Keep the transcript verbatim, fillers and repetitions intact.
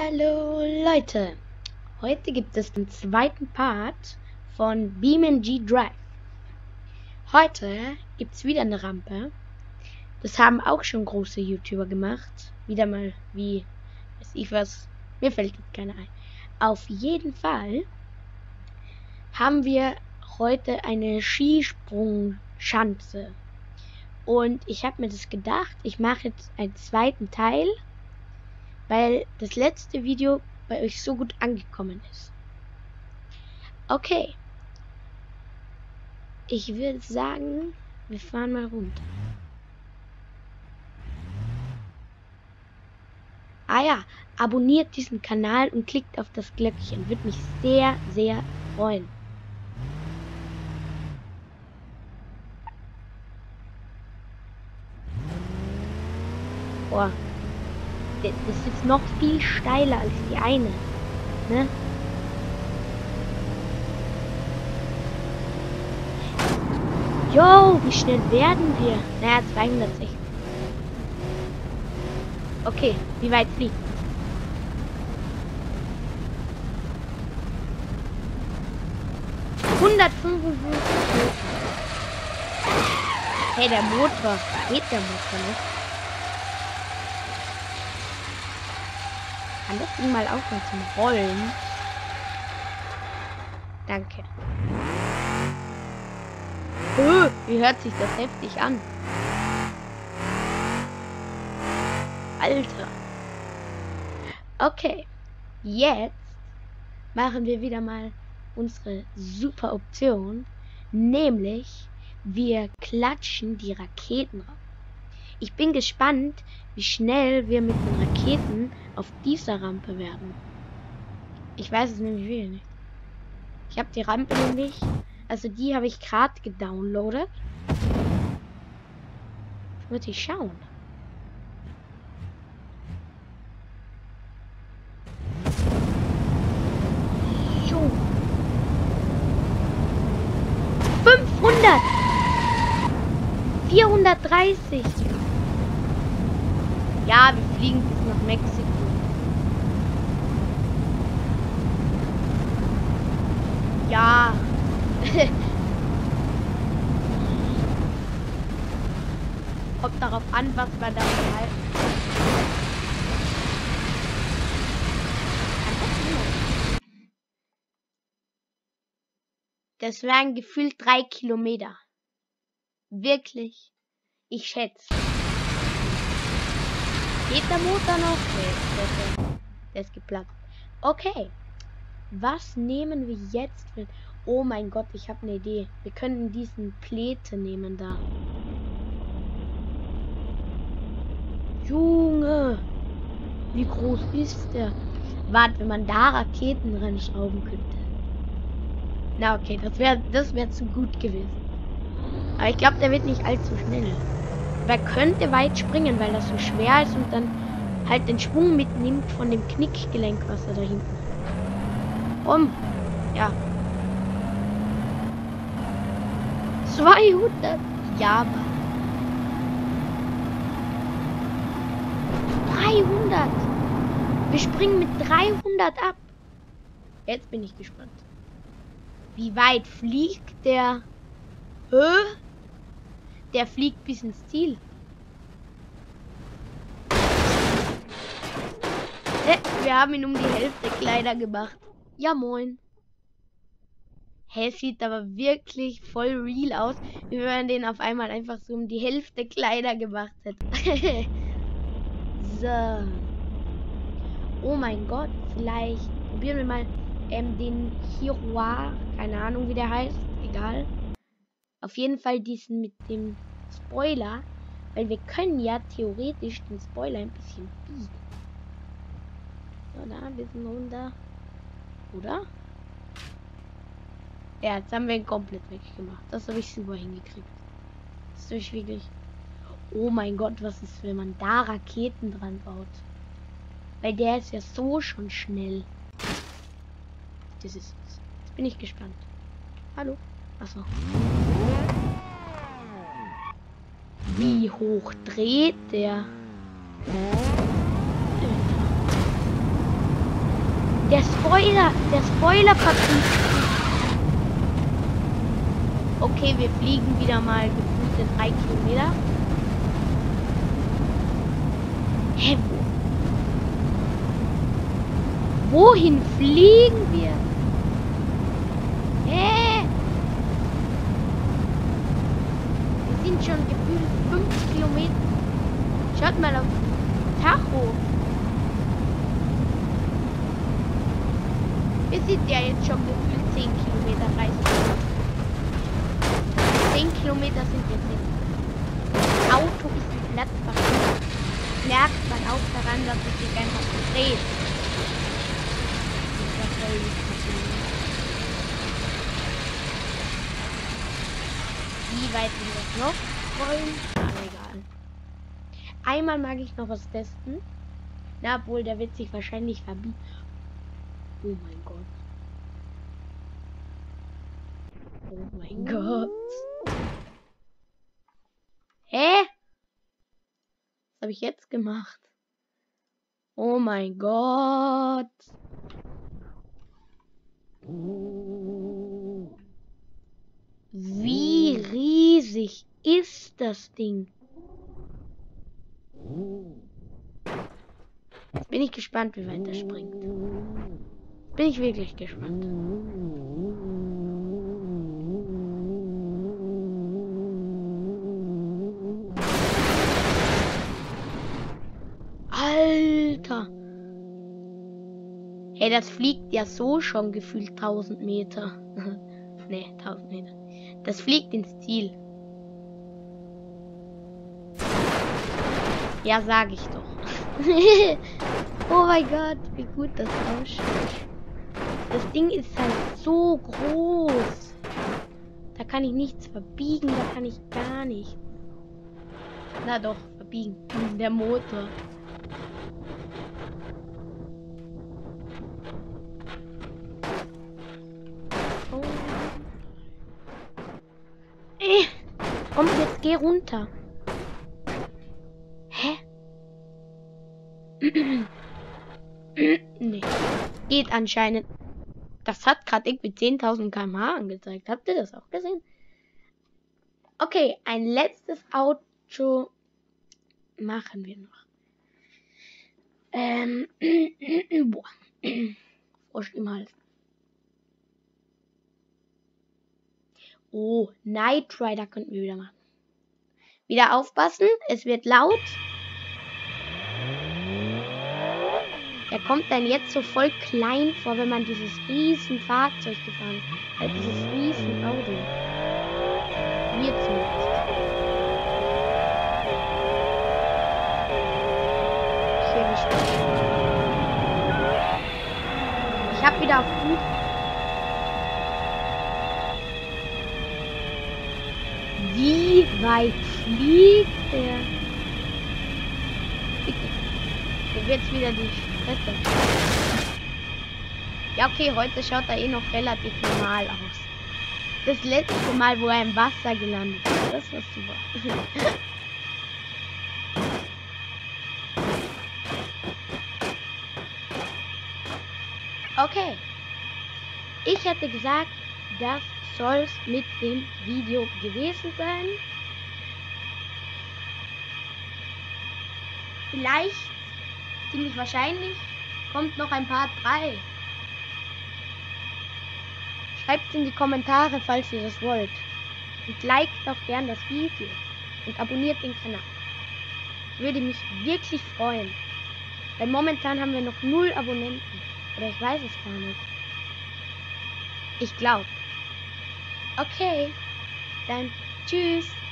Hallo Leute, heute gibt es den zweiten Part von BeamNG Drive. Heute gibt es wieder eine Rampe. Das haben auch schon große YouTuber gemacht. Wieder mal wie, weiß ich was, mir fällt jetzt keiner ein. Auf jeden Fall haben wir heute eine Skisprungschanze. Und ich habe mir das gedacht, ich mache jetzt einen zweiten Teil, weil das letzte Video bei euch so gut angekommen ist. Okay. Ich würde sagen, wir fahren mal runter. Ah ja, abonniert diesen Kanal und klickt auf das Glöckchen. Würde mich sehr, sehr freuen. Boah. Das ist noch viel steiler als die eine. Ne? Jo, wie schnell werden wir? Naja, zweihundertsechzig. Okay, wie weit fliegt? hundertfünfundfünfzig Meter. Hey, der Motor. Geht der Motor nicht? Kann das Ding mal aufhören zum Rollen? Danke. Oh, wie hört sich das heftig an? Alter. Okay. Jetzt machen wir wieder mal unsere super Option. Nämlich, wir klatschen die Raketen rauf. Ich bin gespannt, wie schnell wir mit den Raketen auf dieser Rampe werden. Ich weiß es nämlich wieder nicht. Ich habe die Rampe nämlich, also die habe ich gerade gedownloadet. Würde ich schauen. So. fünfhundert. vierhundertdreißig. Ja, wir fliegen bis nach Mexiko. Ja. Kommt darauf an, was man da halt. Das wären gefühlt drei Kilometer. Wirklich. Ich schätze. Geht der Motor noch? Nee, der ist, der ist geplatzt. Okay. Was nehmen wir jetzt für... Oh mein Gott, ich habe eine Idee. Wir können diesen Pläte nehmen da. Junge. Wie groß ist der? Warte, wenn man da Raketen reinschrauben könnte. Na okay, das wäre das wäre zu gut gewesen. Aber ich glaube, der wird nicht allzu schnell. Wer könnte weit springen, weil das so schwer ist und dann halt den Schwung mitnimmt von dem Knickgelenk, was er da hinten hat. Um. Ja. zweihundert. Ja, Mann. dreihundert. Wir springen mit dreihundert ab. Jetzt bin ich gespannt. Wie weit fliegt der? Hä? Der fliegt bis ins Ziel. Hä? Wir haben ihn um die Hälfte kleiner gemacht. Ja, moin. Hä, sieht aber wirklich voll real aus, wie wenn man den auf einmal einfach so um die Hälfte kleiner gemacht hätte. So. Oh mein Gott, vielleicht probieren wir mal ähm, den Hiroir, keine Ahnung wie der heißt, egal. Auf jeden Fall diesen mit dem Spoiler, weil wir können ja theoretisch den Spoiler ein bisschen biegen. So, da ein bisschen runter. Oder? Ja, jetzt haben wir ihn komplett weggemacht. Das habe ich super hingekriegt. Das ist wirklich... Oh mein Gott, was ist, wenn man da Raketen dran baut? Weil der ist ja so schon schnell. Das ist... Jetzt bin ich gespannt. Hallo? Achso. Wie hoch dreht der? Spoiler, der Spoiler verpasst. Okay, wir fliegen wieder mal gefühlte drei Kilometer. Hä, wo? Wohin fliegen wir? Hä? Wir sind schon gefühlt fünf Kilometer. Schaut mal auf Tacho. Wir sind ja jetzt schon gefühlt zehn Kilometer dreißig. zehn Kilometer sind wir drin. Das Auto ist ein Platzverschluss. Merkt man auch daran, dass es sich einfach dreht. Wie weit sind wir noch wollen? Aber egal. Einmal mag ich noch was testen. Na, obwohl, der wird sich wahrscheinlich verbieten. Oh mein Gott. Oh mein Gott. Hä? Was habe ich jetzt gemacht? Oh mein Gott. Wie riesig ist das Ding? Jetzt bin ich gespannt, wie weit das springt. Bin ich wirklich gespannt. Alter! Hey, das fliegt ja so schon gefühlt tausend Meter. Ne, tausend Meter. Das fliegt ins Ziel. Ja, sag ich doch. Oh mein Gott, wie gut das ausschaut. Das Ding ist halt so groß. Da kann ich nichts verbiegen, da kann ich gar nichts. Na doch, verbiegen. Der Motor. Oh. Äh, komm, jetzt geh runter. Hä? Nee. Geht anscheinend. Das hat gerade irgendwie zehntausend Kilometer pro Stunde angezeigt. Habt ihr das auch gesehen? Okay, ein letztes Auto machen wir noch. Ähm. Boah. Frosch im Hals. Oh, Knight Rider könnten wir wieder machen. Wieder aufpassen, es wird laut. Er kommt dann jetzt so voll klein vor, wenn man dieses riesen Fahrzeug gefahren ist. Halt dieses riesen Auto. Wir zumindest. Okay, wie spät. Ich hab wieder auf gut. Wie weit fliegt der? Hier wird's wieder die Stresse. Ja, okay, heute schaut er eh noch relativ normal aus. Das letzte Mal, wo er im Wasser gelandet ist, das war super. Okay. Ich hätte gesagt, das soll es mit dem Video gewesen sein. Vielleicht, ziemlich wahrscheinlich, kommt noch ein Part drei. Schreibt in die Kommentare, falls ihr das wollt. Und liked auch gern das Video. Und abonniert den Kanal. Würde mich wirklich freuen. Weil momentan haben wir noch null Abonnenten. Oder ich weiß es gar nicht. Ich glaube. Okay. Dann tschüss.